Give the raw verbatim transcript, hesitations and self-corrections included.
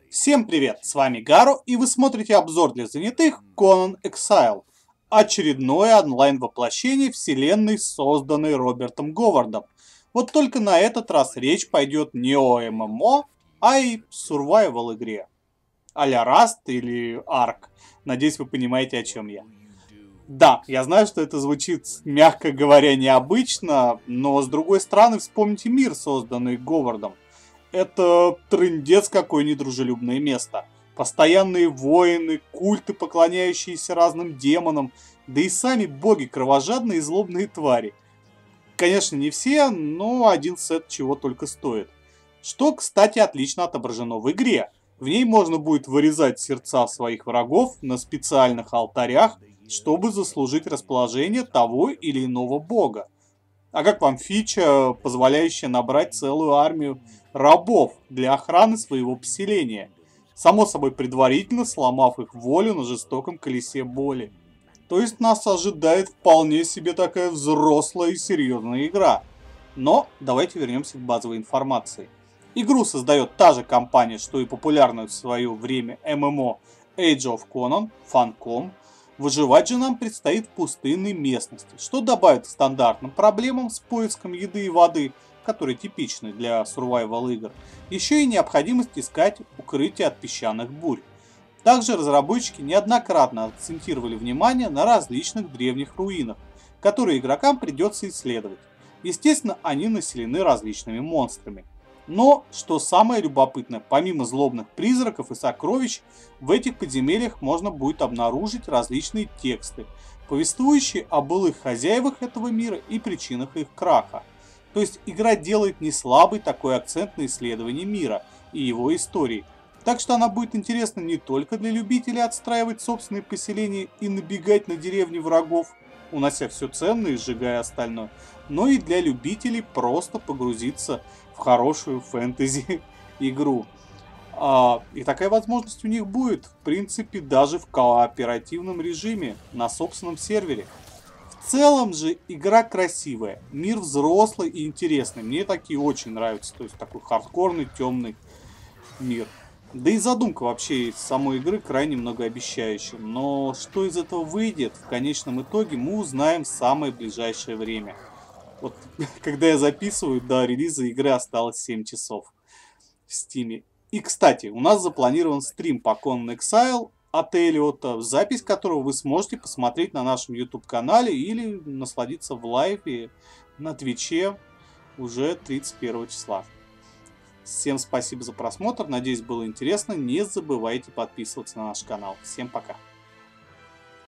Всем привет, с вами Гару, и вы смотрите обзор для занятых Conan Exile. Очередное онлайн-воплощение вселенной, созданной Робертом Говардом. Вот только на этот раз речь пойдет не о ММО, а и survival игре. А-ля Rust или Ark. Надеюсь, вы понимаете, о чем я. Да, я знаю, что это звучит, мягко говоря, необычно, но с другой стороны, вспомните мир, созданный Говардом. Это трындец какое недружелюбное место. Постоянные войны, культы, поклоняющиеся разным демонам, да и сами боги кровожадные и злобные твари. Конечно, не все, но один сет чего только стоит. Что, кстати, отлично отображено в игре. В ней можно будет вырезать сердца своих врагов на специальных алтарях, чтобы заслужить расположение того или иного бога. А как вам фича, позволяющая набрать целую армию рабов для охраны своего поселения? Само собой, предварительно сломав их волю на жестоком колесе боли. То есть нас ожидает вполне себе такая взрослая и серьезная игра. Но давайте вернемся к базовой информации. Игру создает та же компания, что и популярную в свое время ММО Age of Conan, Funcom. Выживать же нам предстоит в пустынной местности, что добавит к стандартным проблемам с поиском еды и воды, которые типичны для survival игр, еще и необходимость искать укрытие от песчаных бурь. Также разработчики неоднократно акцентировали внимание на различных древних руинах, которые игрокам придется исследовать. Естественно, они населены различными монстрами. Но, что самое любопытное, помимо злобных призраков и сокровищ, в этих подземельях можно будет обнаружить различные тексты, повествующие о былых хозяевах этого мира и причинах их краха. То есть игра делает не слабый такой акцент на исследование мира и его истории. Так что она будет интересна не только для любителей отстраивать собственные поселения и набегать на деревни врагов, унося все ценное и сжигая остальное, но и для любителей просто погрузиться в хорошую фэнтези игру. А, и такая возможность у них будет, в принципе, даже в кооперативном режиме на собственном сервере. В целом же игра красивая, мир взрослый и интересный, мне такие очень нравятся, то есть такой хардкорный, темный мир. Да и задумка вообще самой игры крайне многообещающая, но что из этого выйдет в конечном итоге мы узнаем в самое ближайшее время. Вот когда я записываю, до релиза игры осталось семь часов в Стиме. И кстати, у нас запланирован стрим по Conan Exile от Эллиота, запись которого вы сможете посмотреть на нашем YouTube канале или насладиться в лайве на Твиче уже тридцать первого числа. Всем спасибо за просмотр, надеюсь, было интересно. Не забывайте подписываться на наш канал. Всем пока.